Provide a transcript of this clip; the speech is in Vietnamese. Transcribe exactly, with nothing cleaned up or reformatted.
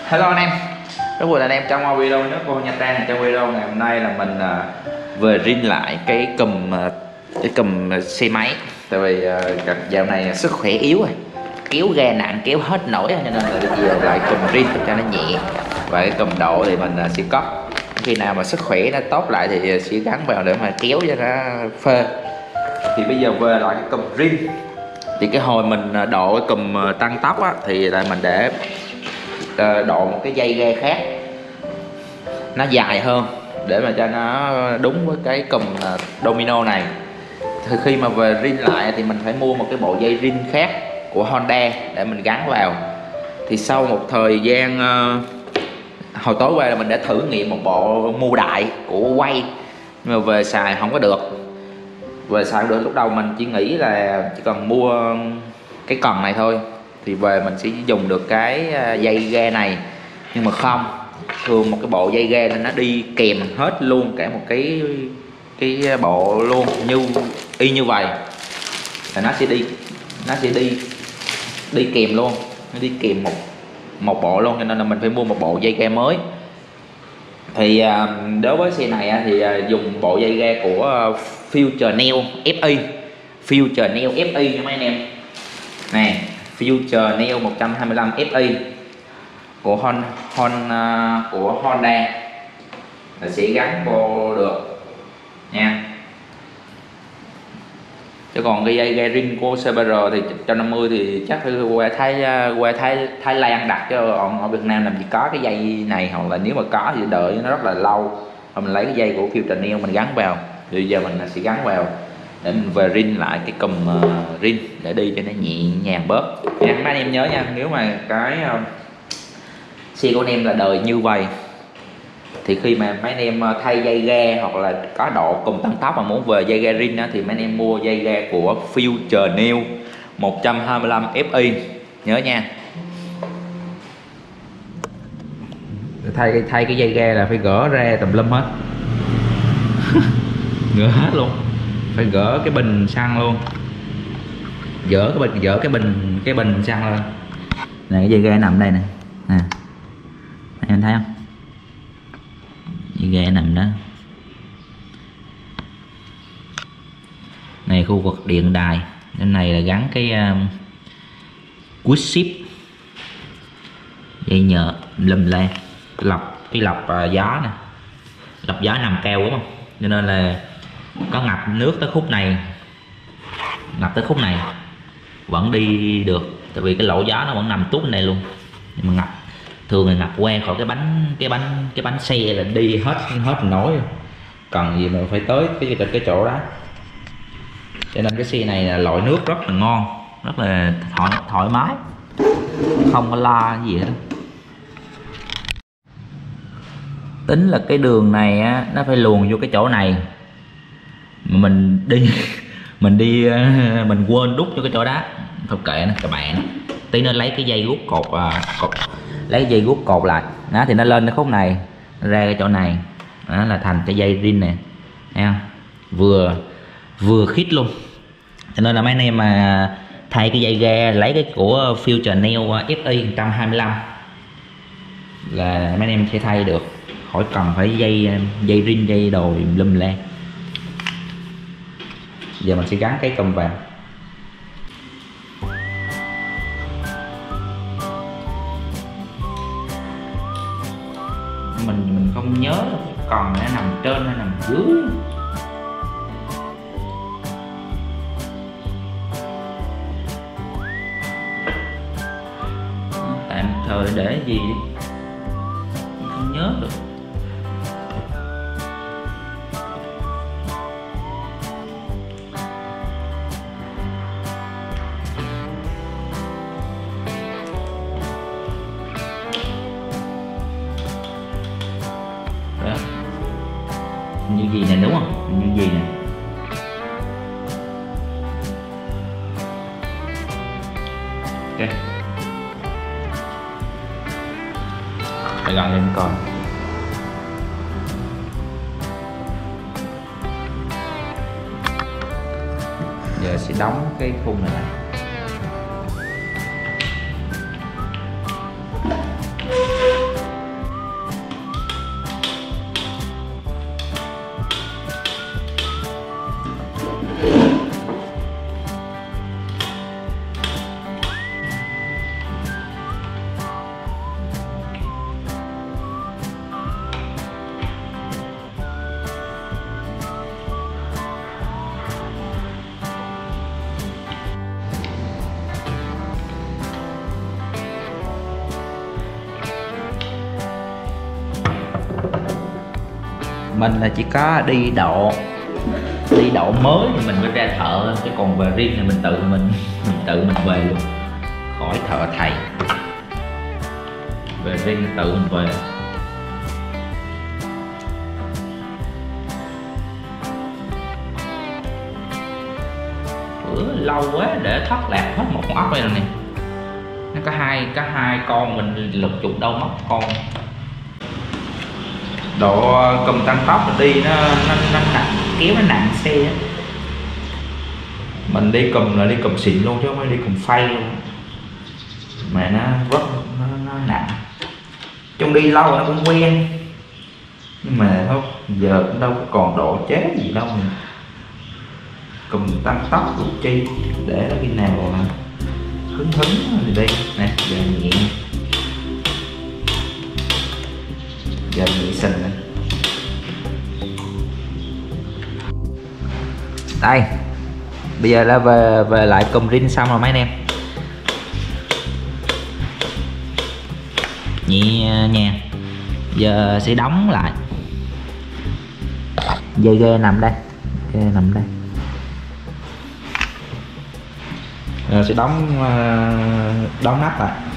Hello anh em, rất vui là anh em trong video nữa của Nha Trang. Trong video ngày hôm nay là mình uh, vừa rin lại cái cùm uh, cái cùm xe máy. Tại vì uh, dạo này sức khỏe yếu rồi, kéo ga nặng kéo hết nổi, cho nên là giờ lại cùm rin cho nó nhẹ. Và cái cùm độ thì mình uh, sẽ cất, khi nào mà sức khỏe nó tốt lại thì sẽ gắn vào để mà kéo cho nó phê. Thì bây giờ về lại cái cùm rin, thì cái hồi mình độ cái cùm tăng tốc á, thì là mình để độ một cái dây ga khác nó dài hơn để mà cho nó đúng với cái cùm domino này. Thì khi mà về rin lại thì mình phải mua một cái bộ dây rin khác của Honda để mình gắn vào. Thì sau một thời gian hồi tối qua là mình đã thử nghiệm một bộ mua đại của quay, nhưng mà về xài không có được. Về xài được lúc đầu mình chỉ nghĩ là chỉ cần mua cái cần này thôi thì về mình sẽ dùng được cái dây ga này, nhưng mà không, thường một cái bộ dây ga nên nó đi kèm hết luôn cả một cái cái bộ luôn, như y như vậy là nó sẽ đi nó sẽ đi đi kèm luôn, nó đi kèm một một bộ luôn, cho nên là mình phải mua một bộ dây ga mới. Thì đối với xe này thì dùng bộ dây ga của Future Neo ép i, Future Neo ép i nha mấy anh em. Này, Future Neo một trăm hai mươi lăm ép i của Hon, Hon của Honda là sẽ gắn vô được nha. Chứ còn cái dây ga rin của xê bê rờ thì một trăm năm mươi thì chắc phải qua Thái qua Thái Thái Lan đặt, chứ còn ở Việt Nam làm gì có cái dây này, hoặc là nếu mà có thì đợi nó rất là lâu. Rồi mình lấy cái dây của Future Neo mình gắn vào. Thì giờ mình sẽ gắn vào để mình về rin lại cái cùm uh, rin để đi cho nó nhẹ nhàng bớt nha. Mấy anh em nhớ nha, nếu mà cái uh, xe của anh em là đời như vậy thì khi mà mấy anh em thay dây ga hoặc là có độ cùm tăng tốc mà muốn về dây ga rin á, thì mấy anh em mua dây ga của Future Neo một trăm hai mươi lăm ép i nhớ nha. Thay thay cái dây ga là phải gỡ ra tùm lum hết gỡ hết luôn, phải gỡ cái bình xăng luôn, dỡ cái bình dỡ cái bình cái bình xăng lên. Này cái dây ga nằm đây nè, nè em thấy không, dây ga nằm đó. Này khu vực điện đài, bên này là gắn cái um, quick ship, dây nhợ lùm lan, lọc cái lọc uh, gió nè, lọc gió nằm cao đúng không, cho nên là có ngập nước tới khúc này, ngập tới khúc này vẫn đi được, tại vì cái lỗ gió nó vẫn nằm tút này luôn. Nhưng mà ngập thường là ngập qua khỏi cái bánh cái bánh cái bánh xe là đi hết hết nổi, cần gì mà phải tới cái cái, cái chỗ đó. Cho nên cái xe này là loại nước rất là ngon, rất là thoải, thoải mái, không có lo gì hết. Tính là cái đường này á, nó phải luồn vô cái chỗ này mà mình đi mình đi mình quên đút vô cái chỗ đó, thôi kệ nó các bạn. Tí nó lấy cái dây rút cột, à, cột lấy cái dây rút cột lại đó, thì nó lên cái khúc này, nó ra cái chỗ này đó là thành cái dây rin nè, thấy không? Vừa vừa khít luôn. Cho nên là mấy anh em mà thay cái dây ga lấy cái của Future Neo ép i một trăm hai mươi lăm là mấy anh em sẽ thay được, khỏi cần phải dây dây rin dây đồ lum la. Giờ mình sẽ gắn cái cùm vào. Mình mình không nhớ còn nó nằm trên hay nằm dưới. Tạm thời để gì không nhớ được. Như gì nè, đúng không? Như gì nè. Ok. Để gần lên coi. Giờ sẽ đóng cái khung này lại. mình là chỉ có đi độ đi độ mới thì mình mới ra thợ, chứ còn về riêng thì mình tự mình mình tự mình về luôn, khỏi thợ thầy, về riêng thì tự mình về. Bữa lâu quá để thất lạc hết một con ốc đây rồi nè, nó có hai có hai con, mình lục chục đâu mất con. Độ cùm tăng tốc mình đi nó nó, nó nặng, kéo nó nặng xe á. Mình đi cùm là đi cùm xịn luôn chứ không phải đi cùm phay luôn, mà nó rất nó, nó nặng. Trong đi lâu nó cũng quen, nhưng mà thôi giờ cũng đâu có còn độ chế gì đâu, mình cùm tăng tốc đủ chi, để khi nào hứng hứng thì đi nè. Giờ nhẹ, giờ nhẹ xình nè. Đây bây giờ là về về lại cùm rin xong rồi mấy anh em, nhẹ nha. Giờ sẽ đóng lại, dây ghe nằm đây, ghe nằm đây. Rồi sẽ đóng đóng nắp lại.